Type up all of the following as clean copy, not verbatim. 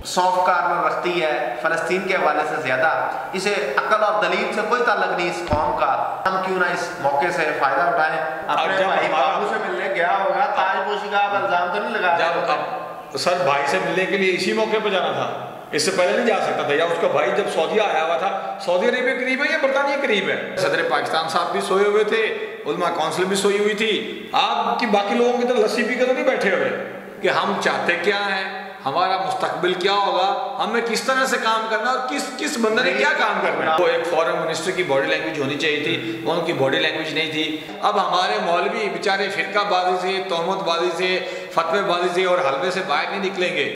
Soft corner रखती है फ़लस्तीन के हवाले से ज़्यादा, इसे अकल और दलील से कोई ताल्लुक नहीं इस कौम का। हम क्यों ना इस मौके से फ़ायदा उठाएं। अपने भाई बाबू से मिलने गया होगा, ताजपोशी का आप इल्ज़ाम तो नहीं लगा रहे? सर भाई से मिलने के लिए इसी मौके पर जाना था, इससे पहले नहीं जा सकता था। या उसका भाई जब सऊदी आया हुआ था, सऊदी अरेबिया करीब है या बरतानिया करीब है। सदर पाकिस्तान साहब भी सोए हुए थे, उलमा काउंसिल भी सोई हुई थी। आपकी बाकी लोगों की तरह लस्सी पी कर तो नहीं बैठे हुए कि हम चाहते क्या हैं, हमारा मुस्तकबिल क्या होगा, हमें किस तरह से काम करना और किस बंदे ने क्या काम करना है। वो एक फॉरेन मिनिस्टर की बॉडी लैंग्वेज होनी चाहिए थी, वो उनकी बॉडी लैंग्वेज नहीं थी। अब हमारे मौलवी बेचारे फिरकाबाजी से, तोहमतबाजी से, फतवेबाजी से और हलवे से बाहर नहीं निकलेंगे।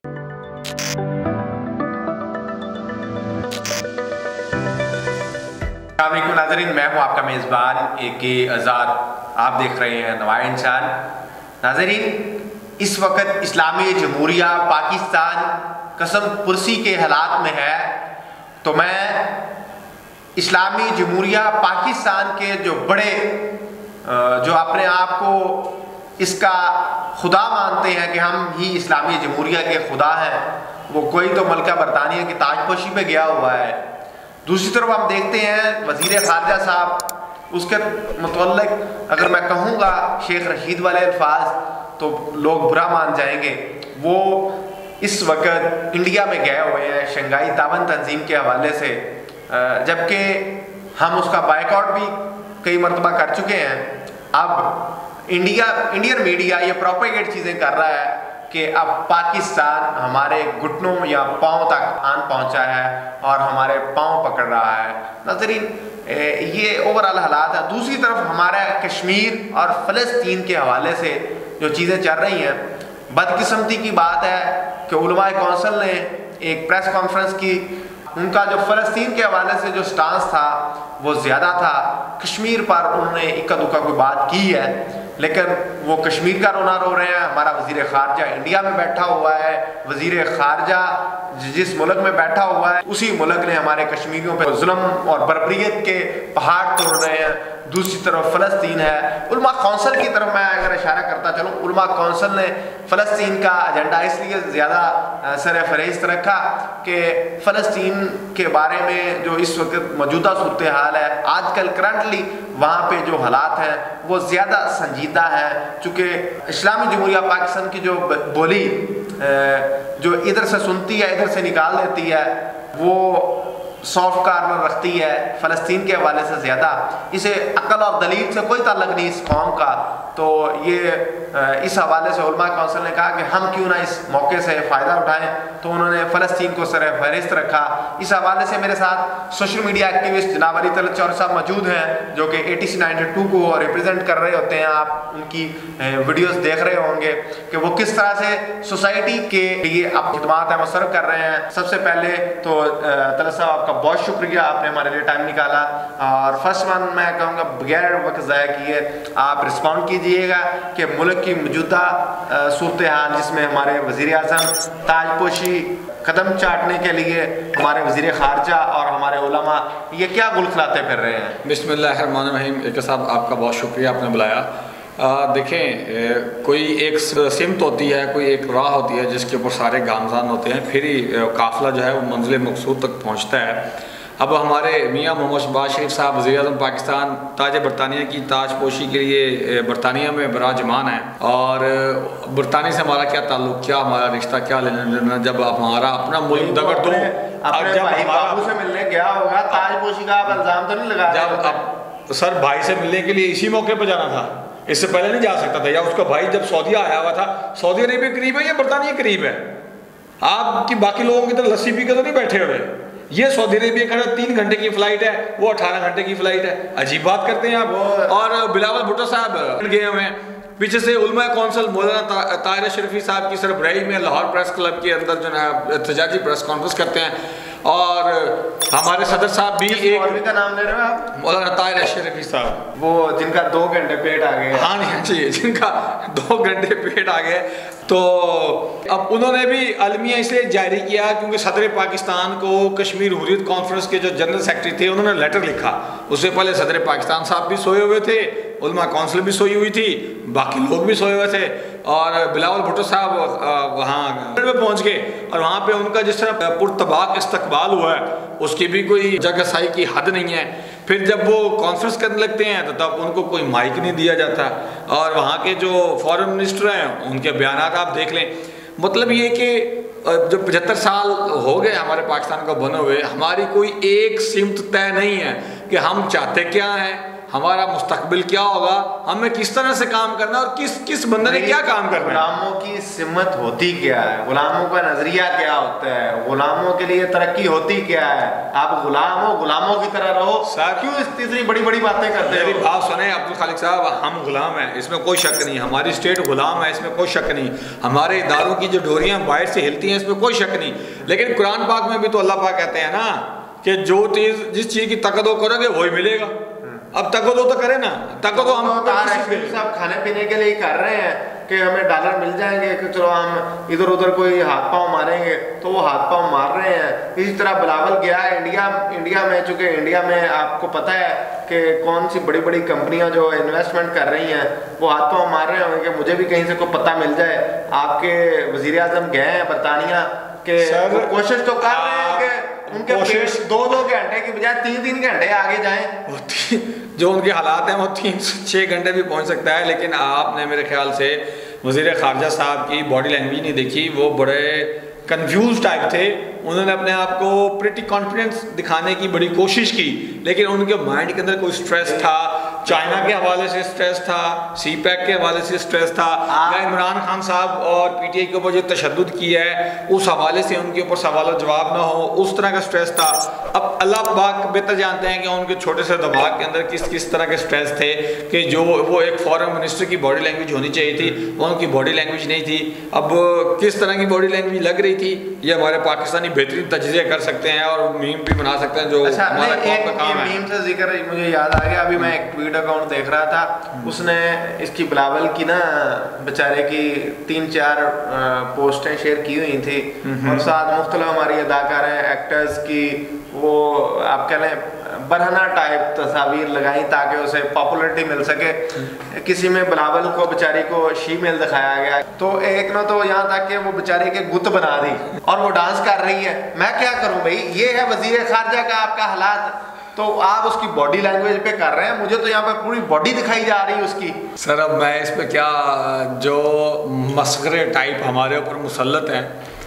नाज़रीन, मैं हूँ आपका मेज़बान AK अज़ार। आप देख रहे हैं नवाया इंसान। नाज़रीन, इस वक्त इस्लामी जमहूरिया पाकिस्तान कसम पुरसी के हालात में है, तो मैं इस्लामी जमहूरिया पाकिस्तान के जो बड़े जो अपने आप को इसका खुदा मानते हैं कि हम ही इस्लामी जमहूरिया के खुदा हैं, वो कोई तो मलका बरतानिया की ताजपोशी पे गया हुआ है। दूसरी तरफ हम देखते हैं वज़ीर ख़ारजा साहब, उसके मुतल्लिक़ अगर मैं कहूँगा शेख रशीद वाले अल्फाज तो लोग बुरा मान जाएंगे। वो इस वक्त इंडिया में गए हुए हैं शंघाई तावन तंजीम के हवाले से, जबकि हम उसका बायकॉट भी कई मरतबा कर चुके हैं। अब इंडियन मीडिया ये प्रोपेगेट चीज़ें कर रहा है कि अब पाकिस्तान हमारे घुटनों या पाँव तक आन पहुंचा है और हमारे पाँव पकड़ रहा है। नाज़रीन, ये ओवरऑल हालात है। दूसरी तरफ हमारा कश्मीर और फ़लस्तीन के हवाले से जो चीज़ें चल रही हैं, बदकिस्मती की बात है कि उलमा कौंसिल ने एक प्रेस कॉन्फ्रेंस की। उनका जो फ़लस्तीन के हवाले से जो स्टांस था वो ज़्यादा था। कश्मीर पर उन्होंने इक्का दुक्का कोई बात की है, लेकिन वो कश्मीर का रोना रो रहे हैं। हमारा वज़ीर ख़ारजा इंडिया में बैठा हुआ है, वज़ीर ख़ारजा जिस मुल्क में बैठा हुआ है उसी मुल्क ने हमारे कश्मीरियों पर जुल्म और बर्बरियत के पहाड़ तोड़ रहे हैं। दूसरी तरफ फ़लस्तीन है। उलमा कौंसिल की तरफ मैं अगर इशारा करता चलूँ, उलमा कौंसिल ने फ़लस्तीन का एजेंडा इसलिए ज़्यादा सर फहरिस्त रखा कि फ़लस्तीन के बारे में जो इस वक्त मौजूदा सूरत हाल है, आजकल करंटली वहाँ पे जो हालात हैं वो ज़्यादा संजीदा है। चूँकि इस्लामी जमहूरिया पाकिस्तान की जो बोली जो इधर से सुनती है इधर से निकाल देती है, वो सॉफ्ट कार्नर रखती है फ़लस्तीन के हवाले से ज़्यादा, इसे अकल और दलील से कोई ताल्लुक नहीं इस कौम का। तो ये इस हवाले से उलमा कौंसिल ने कहा कि हम क्यों ना इस मौके से फ़ायदा उठाएं, तो उन्होंने फ़लस्तीन को सर फहरिस्त रखा। इस हवाले से मेरे साथ सोशल मीडिया एक्टिविस्ट जनाब अली तलत चौधरी साहब मौजूद हैं, जो कि ATC 92 को रिप्रेजेंट कर रहे होते हैं। आप उनकी वीडियोज़ देख रहे होंगे कि वो किस तरह से सोसाइटी के लिए आप खिदमात है वो सर्व कर रहे हैं। सबसे पहले तो तलत साहब आपका बहुत शुक्रिया, आपने हमारे लिए टाइम निकाला। और फर्स्ट वन मैं कहूँगा बगैर वक्त ज़ाया किए आप रिस्पॉन्ड कीजिएगा कि मुल्क की मौजूदा सूरत हाल जिसमें हमारे वज़ीर आज़म ताजपोशी कदम चाटने के लिए हमारे वज़ीर ख़ारजा और हमारे उलमा ये क्या गुल खिलाते फिर रहे हैं। बिस्मिल्लाहिर्रहमानिर्रहीम। AK साहब आपका बहुत शुक्रिया, आपने बुलाया। देखें, कोई एक सिमत होती है, कोई एक राह होती है जिसके ऊपर सारे गामजान होते हैं, फिर ही काफ़िला जो है वो मंजिल मकसूद तक पहुँचता है। अब हमारे मियाँ मोहम्मद शहबाज शरीफ साहब वज़ीर आज़म पाकिस्तान ताज बरतानिया की ताजपोशी के लिए बरतानिया में बराजमान है। और बरतानिया से हमारा क्या ताल्लुक़, क्या हमारा रिश्ता, क्या लेना देना, जब आप हमारा अपना मुल्क दगर दो अपने भाई बाबू से मिलने गया होगा, ताजपोशी का आप इल्ज़ाम तो नहीं लगा रहे? जब सर भाई से मिलने के लिए इसी मौके पर जाना था, इससे पहले नहीं जा सकता था। या उसका भाई जब सऊदी आया हुआ था, सऊदी अरेबिया करीब है या बरतानिया करीब है। आपकी बाकी लोगों की तरह लस्सी पी कर तो नहीं बैठे हुए। ये सऊदी अरेबिया खड़ा 3 घंटे की फ़्लाइट है, वो 18 घंटे की फ़्लाइट है। अजीब बात करते हैं आप। और बिलावल भुट्टो साहब गए हुए हैं, पीछे से उलमा कौंसिल मौलाना ताहिर शरीफी साहब की सरबराही में लाहौर प्रेस क्लब के अंदर जो है एहतजाजी प्रेस कॉन्फ्रेंस करते हैं। और हमारे सदर साहब भी एक का नाम ले रहे हो आप, मौलाना ताहिर शरीफी साहब, वो जिनका 2 घंटे पेट आ गए। हाँ जी, जिनका 2 घंटे पेट आ गए। तो अब उन्होंने भी अलमिया इसलिए जारी किया क्योंकि सदर पाकिस्तान को कश्मीर हुर्रियत कॉन्फ्रेंस के जो जनरल सेक्रेटरी थे उन्होंने लेटर लिखा। उससे पहले सदर पाकिस्तान साहब भी सोए हुए थे, उलमा काउंसिल भी सोई हुई थी, बाकी लोग भी सोए हुए थे, और बिलावल भुट्टो साहब वहाँ में पहुँच गए और वहाँ पे उनका जिस तरह पुरतबाक इस्तकबाल हुआ है उसकी भी कोई जगह साई की हद नहीं है। फिर जब वो कॉन्फ्रेंस करने लगते हैं तो तब उनको कोई माइक नहीं दिया जाता, और वहाँ के जो फॉरेन मिनिस्टर हैं उनके बयान आप देख लें। मतलब ये कि जो 75 साल हो गए हमारे पाकिस्तान को बने हुए, हमारी कोई एक सिमत तय नहीं है कि हम चाहते क्या हैं, हमारा मुस्तकबिल क्या होगा, हमें किस तरह से काम करना और किस बंदे ने क्या काम करना है। गुलामों की सिमत होती क्या है, गुलामों का नजरिया क्या होता है, गुलामों के लिए तरक्की होती क्या है? आप गुलाम हो, गुलामों की तरह रहो सर, क्यों इतनी बड़ी बड़ी बातें करते हो? मेरी बात सुने अब्दुल खालिक साहब, हम गुलाम हैं इसमें कोई शक नहीं, हमारी स्टेट गुलाम है इसमें कोई शक नहीं, हमारे इदारों की जो डोरियां बाहर से हिलती हैं इसमें कोई शक नहीं, लेकिन कुरान पाक में भी तो अल्लाह पाक कहते हैं ना कि जो चीज़ जिस चीज़ की तकदो करोगे वही मिलेगा। अब तकदो तो करे ना, तकदो हम सब खाने पीने के लिए ही कर रहे हैं कि हमें डॉलर मिल जाएंगे कि चलो हम इधर उधर कोई हाथ पांव मारेंगे, तो वो हाथ पांव मार रहे हैं। इसी तरह बिलावल गया है इंडिया में, चूँकि इंडिया में आपको पता है कि कौन सी बड़ी बड़ी कंपनियां जो इन्वेस्टमेंट कर रही हैं वो हाथ पांव मार रहे होंगे कि मुझे भी कहीं से कोई पता मिल जाए। आपके वज़ीर आज़म गए हैं बरतानिया के, कोशिश तो कर रहे हैं कि उनके कोशिश 2-2 घंटे की बजाय 3-3 घंटे आगे जाएं। जो उनके हालात हैं वो 3-6 घंटे भी पहुंच सकता है, लेकिन आपने मेरे ख्याल से वज़ीर ख़ारजा साहब की बॉडी लैंग्वेज नहीं देखी, वो बड़े कंफ्यूज टाइप थे। उन्होंने अपने आप को प्रिटी कॉन्फिडेंस दिखाने की बड़ी कोशिश की, लेकिन उनके माइंड के अंदर कोई स्ट्रेस था, चाइना के हवाले से स्ट्रेस था, सी पैक के हवाले से स्ट्रेस था, या इमरान खान साहब और पीटीआई के ऊपर जो तशद्दुद किया है उस हवाले से उनके ऊपर सवाल जवाब ना हो, उस तरह का स्ट्रेस था। अब अल्लाह पाक बेहतर जानते हैं कि उनके छोटे से दिमाग के अंदर किस तरह के स्ट्रेस थे कि जो वो एक फॉरेन मिनिस्टर की बॉडी लैंग्वेज होनी चाहिए थी वो उनकी बॉडी लैंग्वेज नहीं थी। अब किस तरह की बॉडी लैंग्वेज लग रही थी ये हमारे पाकिस्तानी बेहतरीन तजज़िया कर सकते हैं और मीम भी बना सकते हैं, जो हमारा कौम का काम है। मीम से जिक्र मुझे याद आ गया, अभी मैं एक ट्वीट अकाउंट देख रहा था, उसने इसकी बिलावल की ना बेचारे की 3-4 पोस्टें शेयर की हुई थी और साथ मुख्तलिफ हमारी अदाकार एक्टर्स की वो आप कह लें बरहना टाइप तस्वीर लगाई ताकि उसे पॉपुलरिटी मिल सके। किसी में बिलावल को बेचारी को शीमेल दिखाया गया, तो एक ने तो यहाँ तक कि वो बेचारी के गुत बना दी और वो डांस कर रही है। मैं क्या करूँ भाई, ये है वज़ीर ख़ारजा का आपका हालात, तो आप उसकी बॉडी लैंग्वेज पे कर रहे हैं, मुझे तो यहाँ पे पूरी बॉडी दिखाई जा रही है उसकी। सर अब मैं इस पे क्या, जो मस्खरे टाइप हमारे ऊपर मुसल्लत हैं,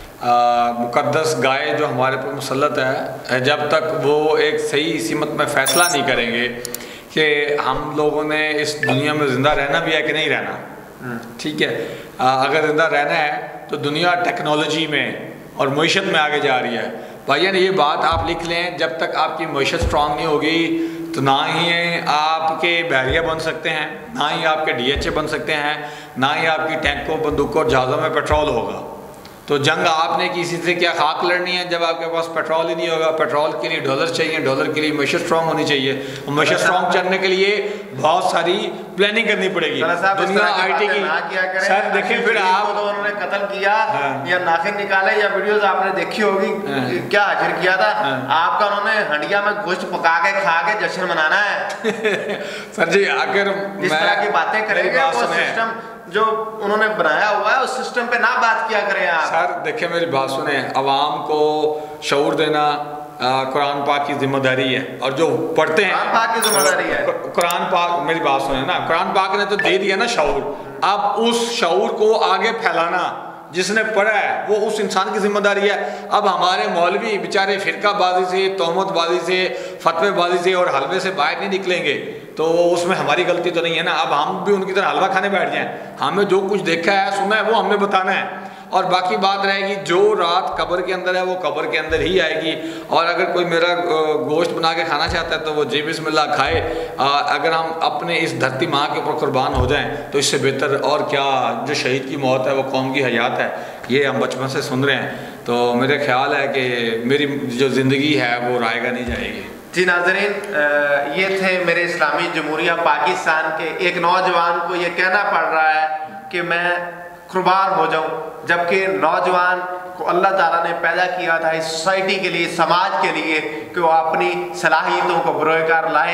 मुकद्दस गाय जो हमारे पर मुसल्लत है, जब तक वो एक सही सीमत में फ़ैसला नहीं करेंगे कि हम लोगों ने इस दुनिया में ज़िंदा रहना भी है कि नहीं रहना, ठीक है, अगर ज़िंदा रहना है तो दुनिया टेक्नोलॉजी में और मईशत में आगे जा रही है। भाईजान ये बात आप लिख लें, जब तक आपकी मईशत स्ट्रॉन्ग नहीं होगी तो ना ही आपके बहरिया बन सकते हैं, ना ही आपके DHA बन सकते हैं, ना ही आपकी टैंकों बंदूकों और जहाज़ों में पेट्रोल होगा। तो जंग आपने किसी से क्या खाक लड़नी है जब आपके पास पेट्रोल ही नहीं होगा। पेट्रोल के लिए डॉलर चाहिए, डॉलर के लिए मईशत स्ट्रॉन्ग होनी चाहिए, और मईशत स्ट्रॉन्ग करने के लिए बहुत सारी प्लानिंग करनी पड़ेगी दुनिया IT की। सर देखें फिर आप तो उन्होंने कत्ल किया या नाखिन निकाले या वीडियोस आपने देखी होगी क्या हाजिर किया था आपका, उन्होंने हंडिया में गोश्त पका के खा के जश्न मनाना है। सर जी अगर इस तरह की बातें करेंगे वो सिस्टम जो उन्होंने बनाया हुआ है उस सिस्टम पे ना बात किया करें आप। सर देखिए मेरी बात सुने, अवाम को शऊर देना कुरान पाक की जिम्मेदारी है, और जो पढ़ते हैं कुरान पाक की जिम्मेदारी है। कुरान पाक, मेरी बात सुने ना, कुरान पाक ने तो दे दिया ना शऊर, अब उस शऊर को आगे फैलाना जिसने पढ़ा है वो उस इंसान की जिम्मेदारी है। अब हमारे मौलवी बेचारे फिरकाबाजी से, तोहमतबाजी से, फतवेबाजी से और हलवे से बाहर नहीं निकलेंगे, तो उसमें हमारी गलती तो नहीं है ना। अब हम भी उनकी तरह हलवा खाने बैठ जाएं, हमें जो कुछ देखा है सुना है वो हमें बताना है, और बाकी बात रहेगी जो रात कब्र के अंदर है वो कब्र के अंदर ही आएगी। और अगर कोई मेरा गोश्त बना के खाना चाहता है तो वो जी बिस्मिल्लाह खाए। अगर हम अपने इस धरती माँ के ऊपर कुर्बान हो जाएं तो इससे बेहतर और क्या, जो शहीद की मौत है वो कौम की हयात है, ये हम बचपन से सुन रहे हैं। तो मेरे ख्याल है कि मेरी जो ज़िंदगी है वो रायगा नहीं जाएगी। जी नाज़रीन, ये थे मेरे इस्लामी जमहूरिया पाकिस्तान के एक नौजवान को ये कहना पड़ रहा है कि मैं कुर्बान हो जाऊं, जबकि नौजवान को अल्लाह ताला ने पैदा किया था इस सोसाइटी के लिए, समाज के लिए, कि वो अपनी सलाहियतों को बरोकार लाए,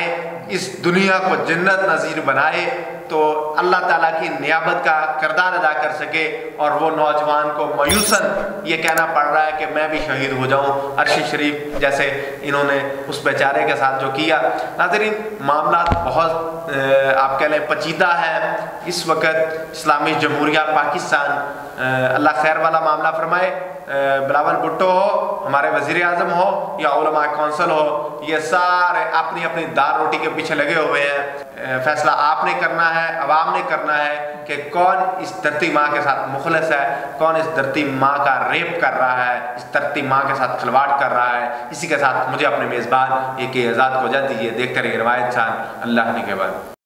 इस दुनिया को जन्नत नज़ीर बनाए तो अल्लाह ताला की नियाबत का किरदार अदा कर सके। और वो नौजवान को मायूसन ये कहना पड़ रहा है कि मैं भी शहीद हो जाऊं अर्श शरीफ, जैसे इन्होंने उस बेचारे के साथ जो किया। नाज़रीन, मामला बहुत आप कह लें पेचीदा है इस वक्त। इस्लामी जमहूरिया पाकिस्तान, अल्लाह खैर वाला मामला फरमाए, बिलावल भुट्टो हो, हमारे वज़ीर आज़म हो या उलमा कौंसिल हो, ये सारे अपनी अपनी दाल रोटी के पीछे लगे हुए हैं। फैसला आपने करना है, अवाम ने करना है कि कौन इस धरती माँ के साथ मुखलिस है, कौन इस धरती माँ का रेप कर रहा है, इस धरती माँ के साथ खिलवाड़ कर रहा है। इसी के साथ मुझे अपने मेज़बान AK आज़ाद को इजाज़त दीजिए। देखते रहिए रवायत चान। अल्लाह ने के बाद।